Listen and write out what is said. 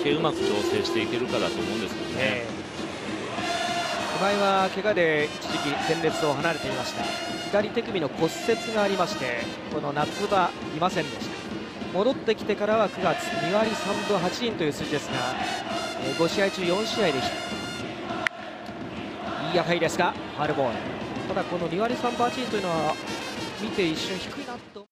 けうまく調整していけるかだと思うんですけどね。 今井は怪我で一時期戦列を離れていました。左手首の骨折がありまして、この夏場いませんでした。戻ってきてからは9月2割3分8厘という数字ですが、5試合中4試合でヒット。いい当たりですがファウルボール。ただこの2割3分8厘というのは見て一瞬低いなと。